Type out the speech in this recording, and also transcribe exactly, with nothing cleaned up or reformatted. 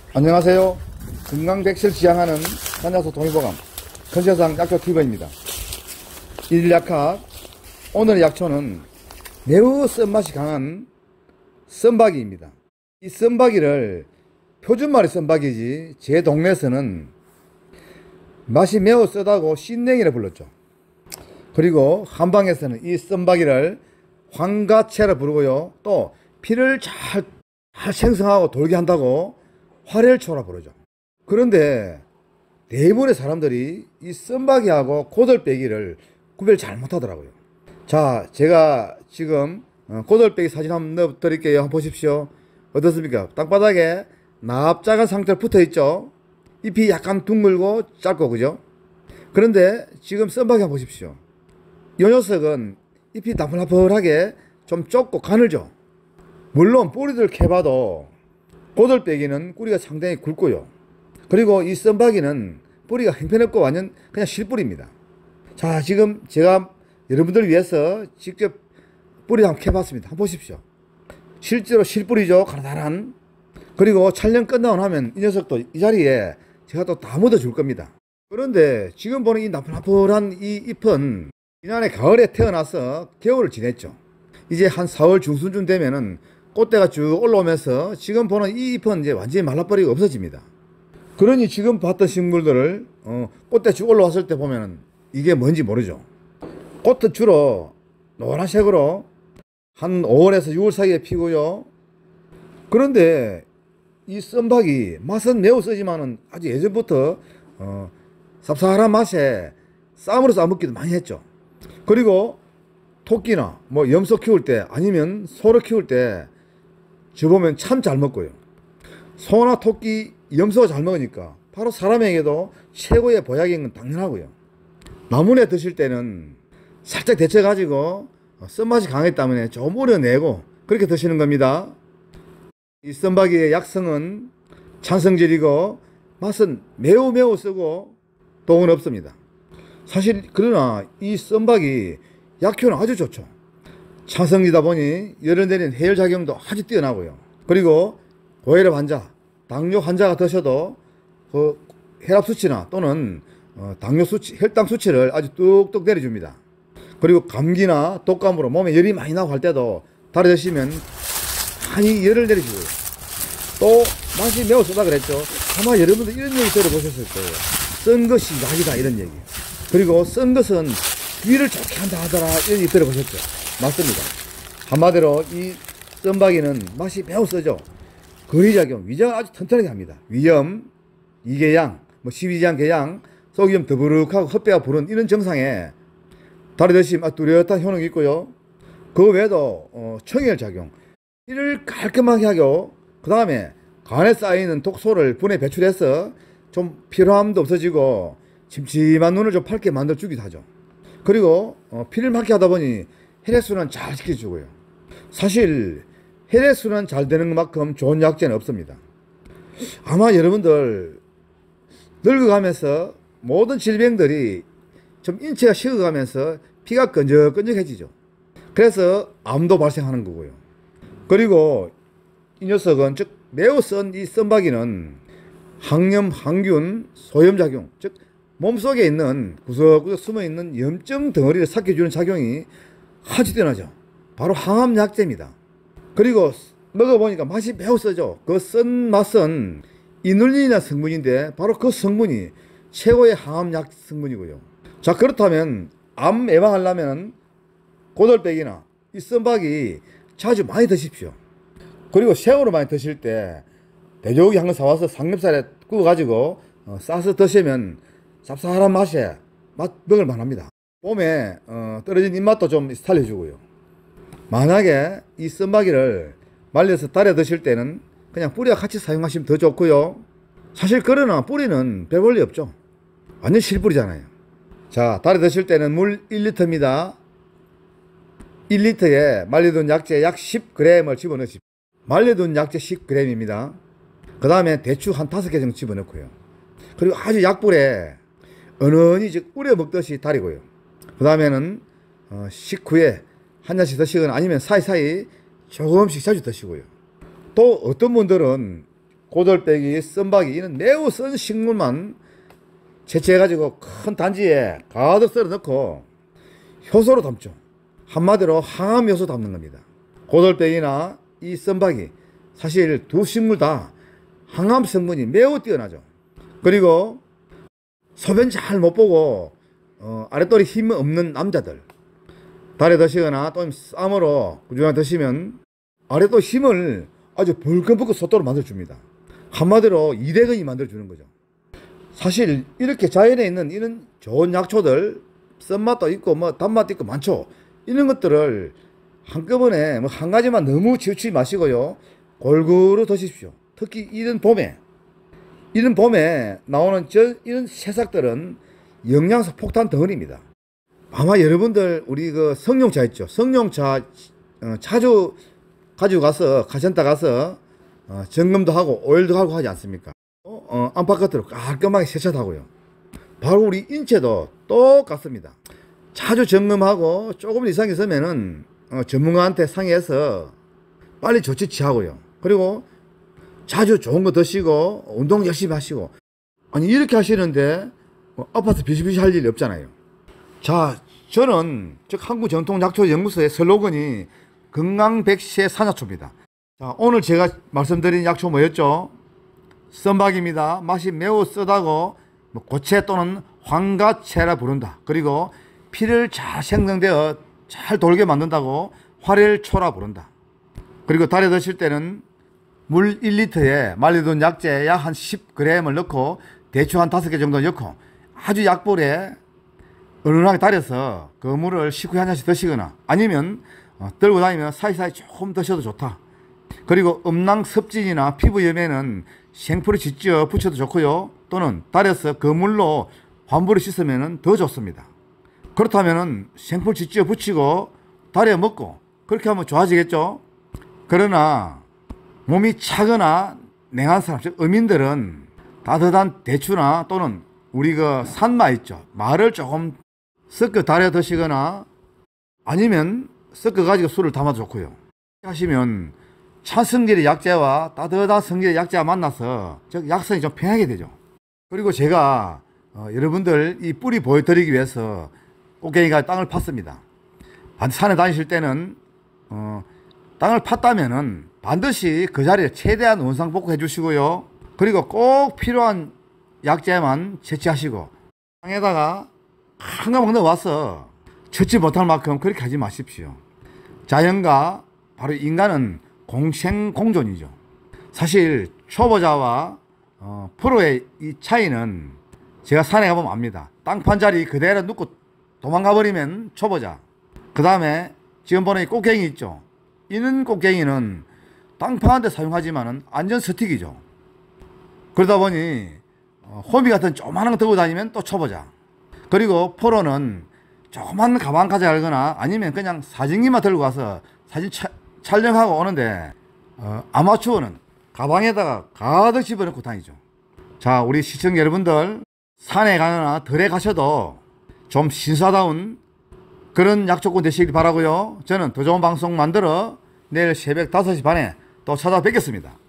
안녕하세요. 건강백세를 지향하는 산야소 동의보감 컨세상 약초 튜버입니다. 일일약학 오늘의 약초는 매우 쓴맛이 강한 썬박이입니다. 이 썬박이를 표준말이 썬박이지 제 동네에서는 맛이 매우 쓰다고 신냉이라 불렀죠. 그리고 한방에서는 이 썬박이를 황가채라 부르고요. 또 피를 잘, 잘 생성하고 돌게 한다고 활혈초라 부르죠. 그런데 대부분의 사람들이 이 썬박이하고 고들빼기를 구별 잘 못하더라고요. 자, 제가 지금 고들빼기 사진 한번 넣어 드릴게요. 한번 보십시오. 어떻습니까? 땅바닥에 납작한 상태로 붙어 있죠. 잎이 약간 둥글고 짧고, 그죠? 그런데 지금 썬박이 한번 보십시오. 이 녀석은 잎이 나풀나풀하게 좀 좁고 가늘죠. 물론 뿌리들 캐봐도 고들빼기는 뿌리가 상당히 굵고요. 그리고 이 썬박이는 뿌리가 형편없고 완전 그냥 실뿌리입니다. 자, 지금 제가 여러분들을 위해서 직접 뿌리 한번 캐봤습니다. 한번 보십시오. 실제로 실뿌리죠. 가느다란. 그리고 촬영 끝나고 나면 이 녀석도 이 자리에 제가 또 다 묻어 줄 겁니다. 그런데 지금 보는 이 나풀나풀한 이 잎은 지난해 가을에 태어나서 겨울을 지냈죠. 이제 한 사월 중순쯤 되면은 꽃대가 쭉 올라오면서 지금 보는 이 잎은 이제 완전히 말라버리고 없어집니다. 그러니 지금 봤던 식물들을 어, 꽃대 쭉 올라왔을 때 보면은 이게 뭔지 모르죠. 꽃은 주로 노란색으로 한 오월에서 유월 사이에 피고요. 그런데 이 썬박이 맛은 매우 쓰지만은 아주 예전부터 어, 쌉쌀한 맛에 쌈으로 싸먹기도 많이 했죠. 그리고 토끼나 뭐 염소 키울 때 아니면 소를 키울 때 저보면 참 잘 먹고요. 소나 토끼, 염소가 잘 먹으니까 바로 사람에게도 최고의 보약인 건 당연하고요. 나물에 드실 때는 살짝 데쳐 가지고 썬맛이 강하기 때문에 좀 우려내고 그렇게 드시는 겁니다. 이 썬박이의 약성은 찬성질이고 맛은 매우 매우 쓰고 독은 없습니다. 사실 그러나 이 썬박이 약효는 아주 좋죠. 찬성이다 보니 열을 내리는 해열작용도 아주 뛰어나고요. 그리고 고혈압 환자, 당뇨 환자가 드셔도 그 혈압 수치나 또는 어, 당뇨 수치, 혈당 수치를 아주 뚝뚝 내려줍니다. 그리고 감기나 독감으로 몸에 열이 많이 나고 할 때도 달아 드시면 많이 열을 내려주고요. 또 맛이 매우 쓰다 그랬죠. 아마 여러분들 이런 얘기 들어보셨을 거예요. 쓴 것이 약이다 이런 얘기. 그리고 쓴 것은 위를 좋게 한다 하더라 이런 얘기 들어보셨죠. 맞습니다. 한마디로 이 썬박이는 맛이 매우 쓰죠. 거리작용, 위장을 아주 튼튼하게 합니다. 위염, 이궤양, 뭐 십이지장 궤양, 속이 좀 더부룩하고 헛배가 부른 이런 증상에 달아 드시면 뚜렷한 효능이 있고요. 그 외에도 어, 청열작용, 이를 깔끔하게 하고 그 다음에 간에 쌓이는 독소를 분해 배출해서 좀 피로함도 없어지고 침침한 눈을 좀 밝게 만들어주기도 하죠. 그리고 어, 피를 막게 하다 보니 혈액순환 잘 시켜주고요. 사실 혈액순환 잘 되는 것만큼 좋은 약재는 없습니다. 아마 여러분들 늙어가면서 모든 질병들이 좀 인체가 식어가면서 피가 끈적끈적해지죠. 그래서 암도 발생하는 거고요. 그리고 이 녀석은 즉 매우 쓴 이 썬박이는 항염, 항균, 소염작용, 즉 몸속에 있는 구석구석 숨어있는 염증 덩어리를 삭혀주는 작용이 아주 뛰어나죠. 바로 항암약재입니다. 그리고 먹어보니까 맛이 매우 쓰죠. 그 쓴 맛은 이눌린이라는 성분인데 바로 그 성분이 최고의 항암약 성분이고요. 자, 그렇다면 암 예방하려면 고들빼기나 이 썬박이 자주 많이 드십시오. 그리고 생으로 많이 드실 때 돼지고기 한 건 사와서 삼겹살에 구워가지고 어, 싸서 드시면 쌉쌀한 맛에 맛 먹을 만합니다. 봄에 어, 떨어진 입맛도 좀 살려주고요. 만약에 이 썬박이를 말려서 달여 드실 때는 그냥 뿌리와 같이 사용하시면 더 좋고요. 사실 그러나 뿌리는 별 볼일 없죠. 완전 실뿌리잖아요. 자, 달여 드실 때는 물 일 리터입니다. 일 리터에 말려둔 약재 약 십 그램을 집어넣으십시오. 말려둔 약재 십 그램입니다. 그 다음에 대추 한 다섯 개 정도 집어넣고요. 그리고 아주 약불에 은은히 즉 우려 먹듯이 달이고요. 그 다음에는 어, 식후에 한 잔씩 드시거나 아니면 사이사이 조금씩 자주 드시고요. 또 어떤 분들은 고돌빼기, 썬박이 이런 매우 쓴 식물만 채취해가지고 큰 단지에 가득 썰어 넣고 효소로 담죠. 한마디로 항암 효소 담는 겁니다. 고돌빼기나 이 썬박이 사실 두 식물 다 항암 성분이 매우 뛰어나죠. 그리고 소변 잘 못 보고 어, 아랫돌이 힘 없는 남자들 달에 드시거나 또는 쌈으로 꾸준히 드시면 아랫돌 힘을 아주 벌컥벌컥 솟도록 만들어줍니다. 한마디로 이대근이 만들어주는 거죠. 사실 이렇게 자연에 있는 이런 좋은 약초들 쓴맛도 있고 뭐 단맛도 있고 많죠. 이런 것들을 한꺼번에 뭐 한 가지만 너무 치우치지 마시고요. 골고루 드십시오. 특히 이런 봄에 이런 봄에 나오는 저 이런 새싹들은 영양소 폭탄 덩어리입니다. 아마 여러분들 우리 그 성룡차 있죠. 성룡차 어, 자주 가지고 가서 카센터 가서 어, 점검도 하고 오일도 하고 하지 않습니까? 어, 어, 안팎으로 깔끔하게 세차하고요. 바로 우리 인체도 똑같습니다. 자주 점검하고 조금 이상 있으면은 어, 전문가한테 상의해서 빨리 조치 취하고요. 그리고 자주 좋은 거 드시고 운동 열심히 하시고 아니 이렇게 하시는데 뭐 아파서 비실비실 할 일이 없잖아요. 자, 저는 즉 한국전통약초연구소의 슬로건이 건강백세 산약초입니다. 자, 오늘 제가 말씀드린 약초 뭐였죠? 썬박입니다. 맛이 매우 쓰다고 고체 또는 황가채라 부른다. 그리고 피를 잘 생성되어 잘 돌게 만든다고 활혈초라 부른다. 그리고 달에 드실 때는 물 일 리터에 말려둔 약재 약 한 십 그램을 넣고 대추 한 다섯 개 정도 넣고 아주 약불에 은은하게 달여서 그 물을 식후에 한 잔씩 드시거나 아니면 어, 들고 다니면 사이사이 조금 드셔도 좋다. 그리고 음낭 습진이나 피부염에는 생풀이 직접 붙여도 좋고요. 또는 달여서 그 물로 환부를 씻으면 더 좋습니다. 그렇다면 생풀 직접 붙이고 달여 먹고 그렇게 하면 좋아지겠죠. 그러나 몸이 차거나 냉한 사람, 즉 어민들은 따뜻한 대추나 또는 우리 그 산마 있죠. 마를 조금 섞어 달여 드시거나 아니면 섞어 가지고 술을 담아도 좋고요. 하시면 찬 성질의 약재와 따뜻한 성질의 약재가 만나서 즉 약성이 좀 편하게 되죠. 그리고 제가 어, 여러분들 이 뿌리 보여드리기 위해서 꽃갱이가 땅을 팠습니다. 산에 다니실 때는 어, 땅을 팠다면은 반드시 그 자리에 최대한 원상복구 해주시고요. 그리고 꼭 필요한 약재만 채취하시고 땅에다가 한 가막 넣어와서 쳤지 못할 만큼 그렇게 하지 마십시오. 자연과 바로 인간은 공생공존이죠. 사실 초보자와 어, 프로의 이 차이는 제가 산에 가보면 압니다. 땅 판 자리 그대로 눕고 도망가 버리면 초보자. 그 다음에 지금 보는 이 꽃갱이 있죠. 이는 꽃갱이는 땅 파는데 사용하지만은 안전 스틱이죠. 그러다 보니 어, 호미 같은 조그마한 거 들고 다니면 또 초보자. 그리고 프로는 조그만 가방 가져가거나 아니면 그냥 사진기만 들고 가서 사진 차, 촬영하고 오는데 어, 아마추어는 가방에다가 가득 집어넣고 다니죠. 자, 우리 시청자 여러분들 산에 가거나 들에 가셔도 좀 신사다운 그런 약초꾼 되시길 바라고요. 저는 더 좋은 방송 만들어 내일 새벽 다섯 시 반에 또 찾아뵙겠습니다.